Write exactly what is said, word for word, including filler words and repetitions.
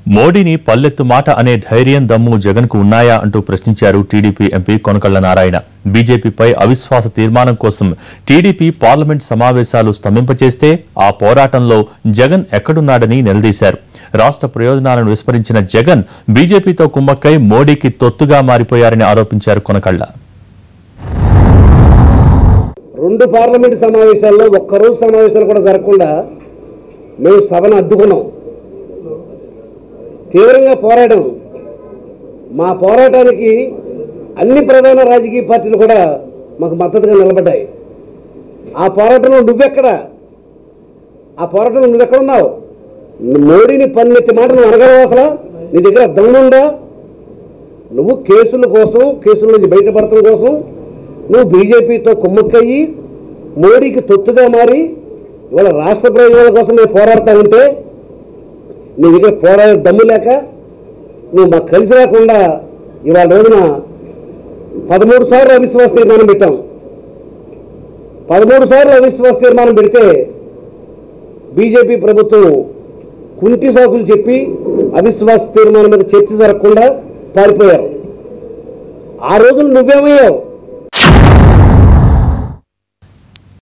మోడీని పల్లెత్తు మాట అనే ధైర్యం దమ్ము జగన్ కు ఉన్నాయా అంటూ ప్రశ్నించారు టీడీపీ ఎంపీ కొనకళ్ళ నారాయణ. బీజేపీపై అవిశ్వాస తీర్మానం కోసం టీడీపీ పార్లమెంట్ సమావేశాలు స్తంభింపచేస్తే ఆ పోరాటంలో జగన్ ఎక్కడున్నాడని నిలదీశారు. రాష్ట్ర ప్రయోజనాలను విస్మరించిన జగన్ బీజేపీతో కుమ్మక్కై మోడీకి తొత్తుగా మారిపోయారని ఆరోపించారు కొనకళ్ళ. రెండు పార్లమెంట్ సమావేశాల్లో ఒక్కరోజు సమావేశాలు కూడా జరగకుండా మేము సభను అడ్డుకున్నాం, తీవ్రంగా పోరాటం. మా పోరాటానికి అన్ని ప్రధాన రాజకీయ పార్టీలు కూడా మాకు మద్దతుగా నిలబడ్డాయి. ఆ పోరాటంలో నువ్వెక్కడ ఆ పోరాటంలో నువ్వెక్కడున్నావు? మోడీని పన్నెత్తి మాట నువ్వు అనగలవా? అసలు నీ దగ్గర దమ్ముందా? నువ్వు కేసుల కోసం, కేసుల నుంచి బయటపడటం కోసం నువ్వు బీజేపీతో కుమ్మక్కయ్యి మోడీకి తొత్తుగా మారి ఇవాళ రాష్ట్ర ప్రయోజనాల కోసం నేను పోరాడుతూ ఉంటే నీ దగ్గర పోరాడే దమ్ము లేక నువ్వు మాకు కలిసి రాకుండా ఇవాళ రోజున పదమూడు సార్లు అవిశ్వాస తీర్మానం పెట్టాం. పదమూడు సార్లు అవిశ్వాస తీర్మానం పెడితే బీజేపీ ప్రభుత్వం కుంటి సాకులు చెప్పి అవిశ్వాస తీర్మానం మీద చర్చ జరగకుండా పారిపోయారు. ఆ రోజున నువ్వేమయ్యావు?